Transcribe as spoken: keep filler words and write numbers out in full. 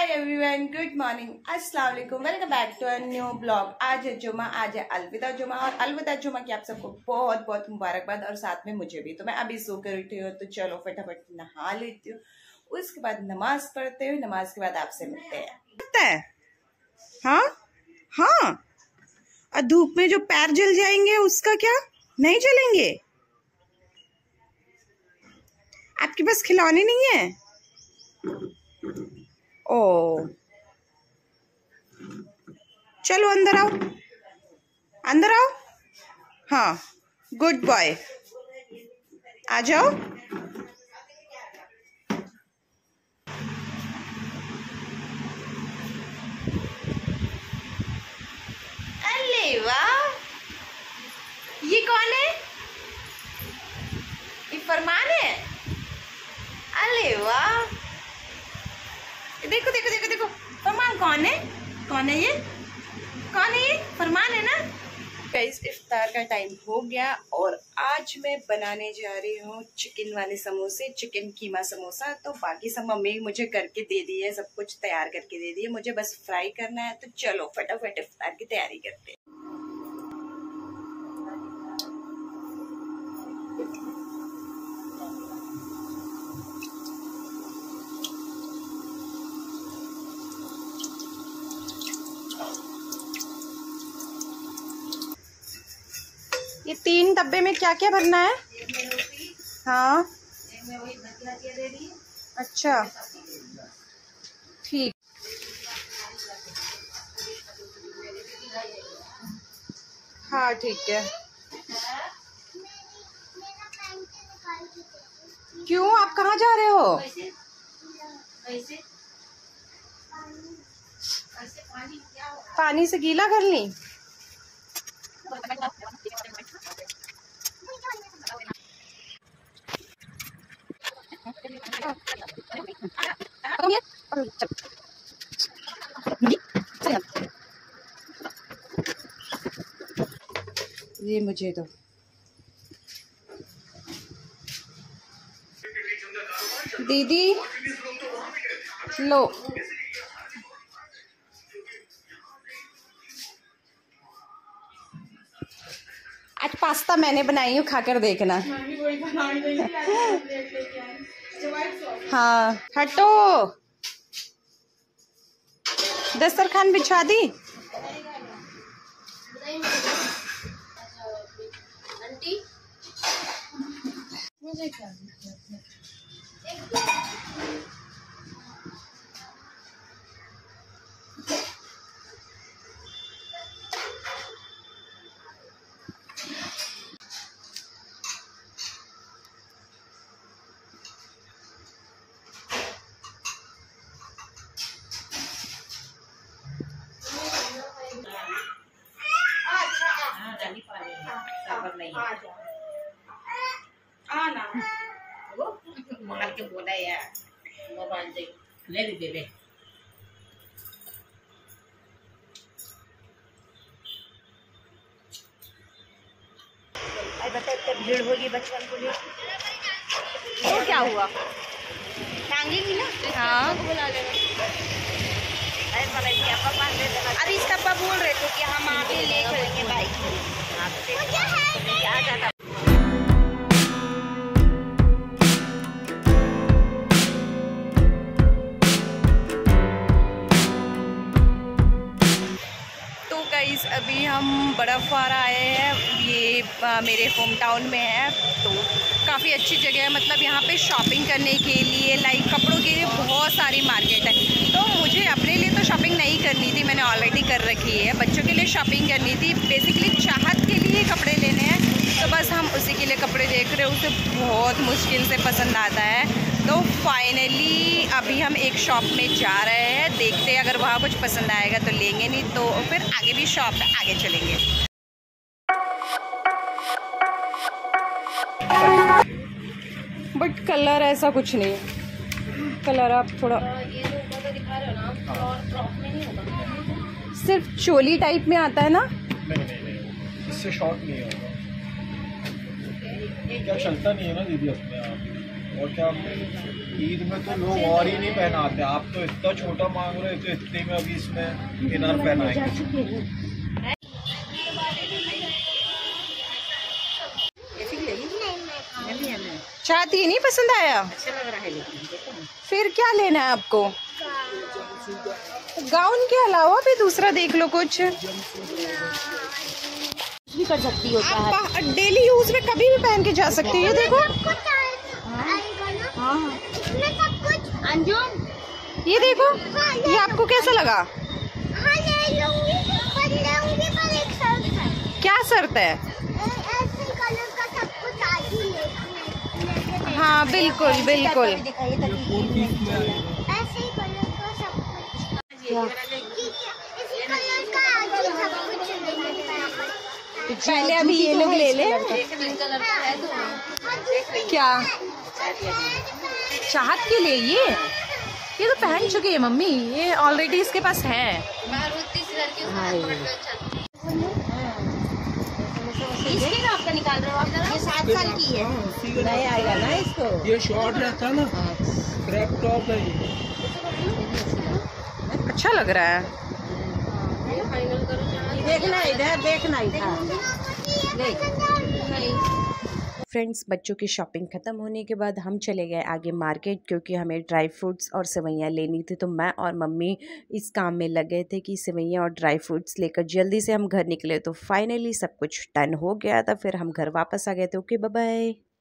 Hi everyone, good morning, अस्सलाम वालेकुम, welcome back to a new blog. आज है जुमा, आज है अलविदा जुमा और अलविदा जुमा की आप सबको बहुत बहुत मुबारकबाद और साथ में मुझे भी। तो मैं अभी सो कर उठी हूँ तो चलो फटाफट नहा लेती हूँ, उसके बाद नमाज पढ़ते हुए, नमाज के बाद आपसे मिलते हैं। हाँ हाँ, और धूप में जो पैर जल जाएंगे उसका क्या, नहीं जलेंगे? आपके पास खिलौने नहीं है? ओ चलो अंदर आओ, अंदर आओ। हाँ गुड बॉय, आ जाओ। अरे वाह, ये कौन है? ये फरमान है। अरे वाह, देखो देखो देखो देखो, फरमान कौन है? कौन है ये? कौन है ये? फरमान है ना। गाइस, इफ्तार का टाइम हो गया और आज मैं बनाने जा रही हूँ चिकन वाले समोसे, चिकन कीमा समोसा। तो बाकी सब मम्मी मुझे करके दे दी है, सब कुछ तैयार करके दे दी है, मुझे बस फ्राई करना है। तो चलो फटाफट इफ्तार की तैयारी करते हैं। ये तीन डब्बे में क्या क्या भरना है? हाँ अच्छा ठीक। हाँ ठीक है। क्यों, आप कहाँ जा रहे हो? पानी से गीला कर ली। ये मुझे दो। दीदी लो। आज पास्ता मैंने बनाई हूँ, खाकर देखना। हाँ हटो, दस्तरखान बिछा दी। आंटी मुझे क्या आना वो मार के बोला यार, मोबाइल दे ले दे दे। अरे बता, इतनी भीड़ होगी बचपन को लिए तो क्या हुआ, टांगेंगी ना? हाँ बुला लेना। अरे पता नहीं क्या पापा दे देना। अरे इसका पापा बोल रहे थे कि हम आप ही ले चलेंगे बाइक। आ जाता। अभी हम बर्फ़वारा आए हैं, ये आ, मेरे होम टाउन में है। तो काफ़ी अच्छी जगह है, मतलब यहाँ पे शॉपिंग करने के लिए, लाइक कपड़ों के लिए बहुत सारी मार्केट है। तो मुझे अपने लिए तो शॉपिंग नहीं करनी थी, मैंने ऑलरेडी कर रखी है। बच्चों के लिए शॉपिंग करनी थी, बेसिकली चाहत के लिए कपड़े लेने हैं। तो बस हम उसी के लिए कपड़े देख रहे हैं, उसे बहुत मुश्किल से पसंद आता है। तो फाइनली अभी हम एक शॉप में जा रहे हैं, देखते हैं अगर वहाँ कुछ पसंद आएगा तो लेंगे, नहीं तो फिर आगे भी शॉप है, आगे चलेंगे। बट कलर ऐसा कुछ नहीं है, कलर आप थोड़ा सिर्फ चोली टाइप में आता है ना? नहीं नहीं नहीं, इससे शॉर्ट नहीं होगा, क्या चलता नहीं है ना दीदी अपने आप। और क्या ईद में तो लोग और ही नहीं पहनाते, आप तो इतना छोटा मांग रहे हो तो इतने में अभी इसमें इनर पहनाएंगे। चाहती है, नहीं पसंद आया? अच्छा लग रहा है लेकिन फिर क्या लेना है आपको? गाउन के अलावा भी दूसरा देख लो कुछ भी कर सकती हो। आप डेली यूज में कभी भी पहन के जा सकती हो। ये देखो, अंजुम ये देखो, ये आपको कैसा लगा? क्या शर्त है? हाँ बिल्कुल बिल्कुल। पहले अभी ये लोग ले ले। क्या चाहत के लिए? ये ये तो पहन चुकी है मम्मी, ये ऑलरेडी इसके पास है। इसके ना आपका निकाल रहे हो आप? ये सात साल की है, नहीं आएगा ना इसको। ये शॉर्ट रहता है ना, क्रैप टॉप है ये। अच्छा लग रहा है। देखना इधर, देखना इधर। फ्रेंड्स, बच्चों की शॉपिंग ख़त्म होने के बाद हम चले गए आगे मार्केट, क्योंकि हमें ड्राई फ्रूट्स और सेवइयाँ लेनी थी। तो मैं और मम्मी इस काम में लगे थे कि सेवइयाँ और ड्राई फ्रूट्स लेकर जल्दी से हम घर निकले। तो फाइनली सब कुछ डन हो गया था, फिर हम घर वापस आ गए थे। Okay bye bye.